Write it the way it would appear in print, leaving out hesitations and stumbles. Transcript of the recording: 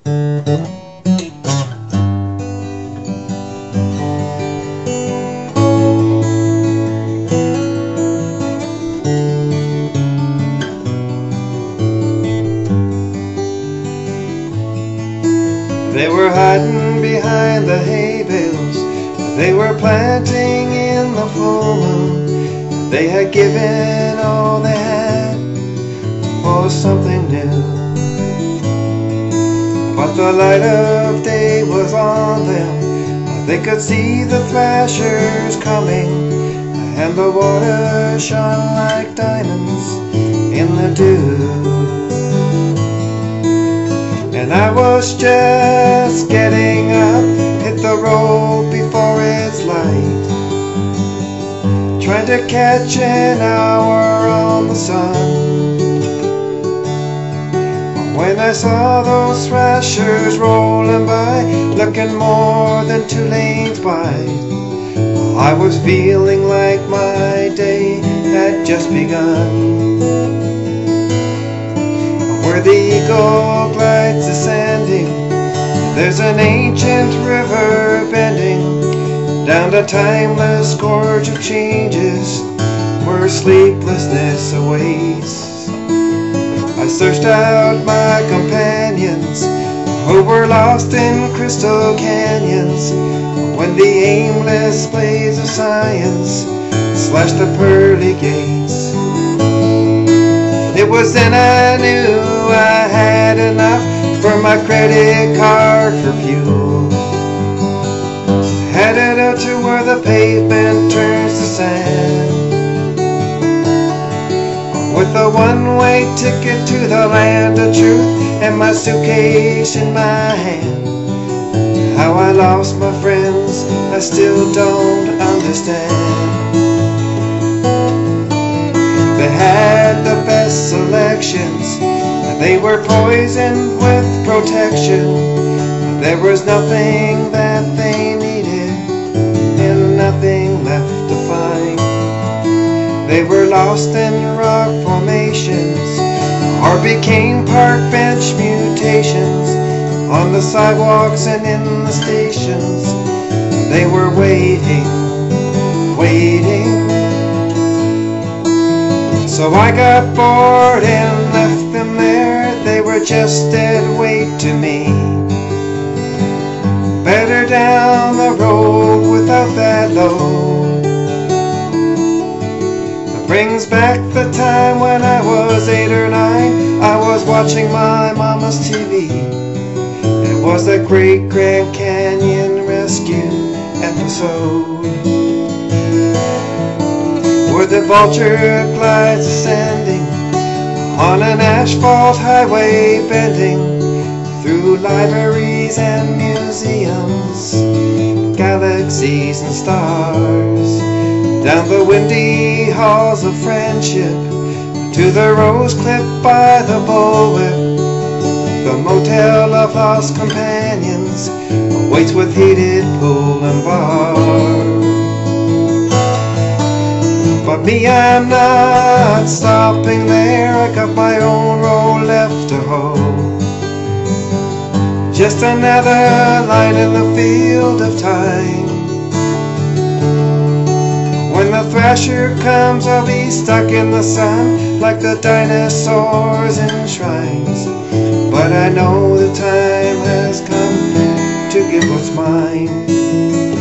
They were hiding behind the hay bales, they were planting in the full moon. They had given all they had for something new, but the light of day was on them. They could see the thrashers coming, and the water shone like diamonds in the dew. And I was just getting up, hit the road before it's light, trying to catch an hour on the sun. When I saw those thrashers rolling by, looking more than 2 lanes wide, I was feeling like my day had just begun. Where the eagle glides ascending, there's an ancient river bending down the timeless gorge of changes where sleeplessness awaits. I searched out my companions who were lost in crystal canyons when the aimless blaze of science slashed the pearly gates. It was then I knew I had enough for my credit card for fuel. Headed out to where the pavement turns to sand, with a one-way ticket to the land of truth and my suitcase in my hand. How I lost my friends, I still don't understand. They had the best selections, they were poisoned with protection. There was nothing that they needed and nothing left to find. They were lost in rock formations or became park bench mutations on the sidewalks and in the stations. They were waiting, waiting. So I got bored and left them there. They were just dead weight to me. Better down the road without that load. It brings back the time when I was 8 or 9. I was watching my mama's TV. It was the Great Grand Canyon Rescue episode, where the vulture glides ascending on an asphalt highway, bending through libraries and museums, galaxies and stars, down the windy halls of friendship to the rose cliff by the bullwhip. The motel of lost companions awaits with heated pool and bar. But me, I'm not stopping there. I got my own road left to hoe. Just another line in the field of time. When the thrasher comes, I'll be stuck in the sun like the dinosaurs in shrines. But I know the time has come to give what's mine.